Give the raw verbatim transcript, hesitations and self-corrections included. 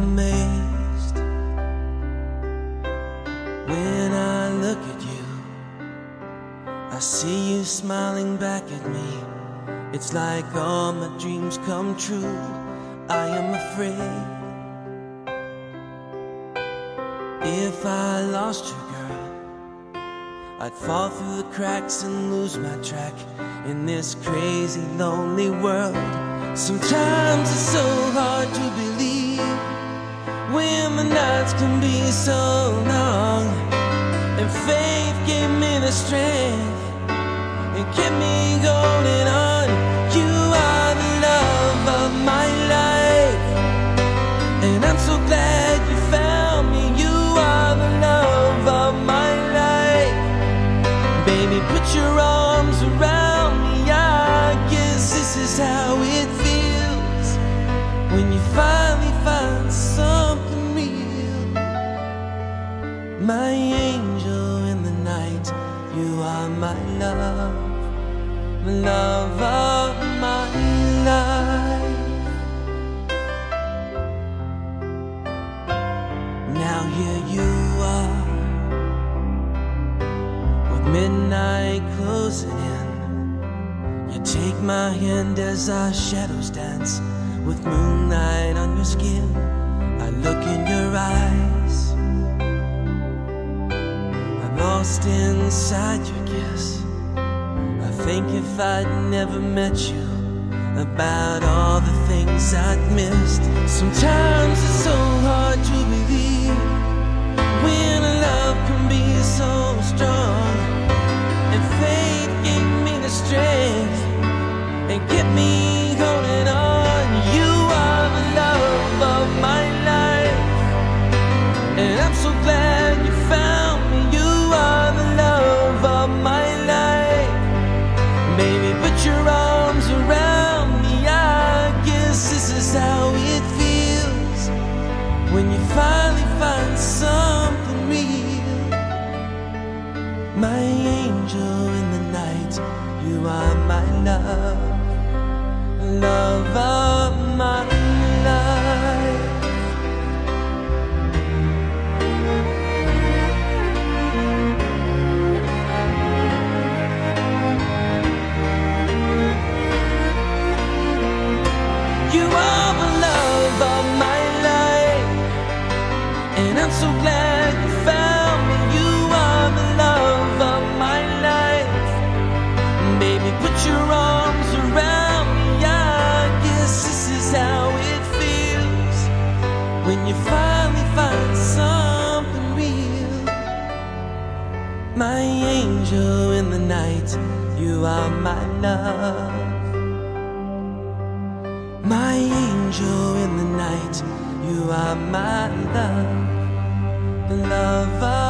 amazed when I look at you. I see you smiling back at me. It's like all my dreams come true. I am afraid if I lost you, girl, I'd fall through the cracks and lose my track in this crazy, lonely world. Sometimes it's so hard to believe when the nights can be so long, and faith gave me the strength and kept me going on. You are the love of my life, and I'm so glad you found me. You are the love of my life. Baby, put your arms around me. I guess this is how it feels when you finally find something real. My angel in the night, you are my love, the love of my life. Now here you are, with midnight closing in. You take my hand as our shadows dance, with moonlight on your skin. I look in your eyes, I'm lost inside your kiss. I think if I'd never met you, about all the things I'd missed. Sometimes it's so hard to believe when a love can be so strong, and faith gave me the strength and kept me holding on. You are the love of my life, and I'm so glad you found me. You are the love of my life. Baby, put your arms around me. I guess this is how it feels when you finally find something real. My angel in the night, you are my love, love of my life. You are the love of my life, and I'm so glad you found me. You are the love of my life. Baby, put your arms around me. I guess this is how it feels when you finally find something real. My angel in the night, you are my love. My angel in the night, you are my love, the love of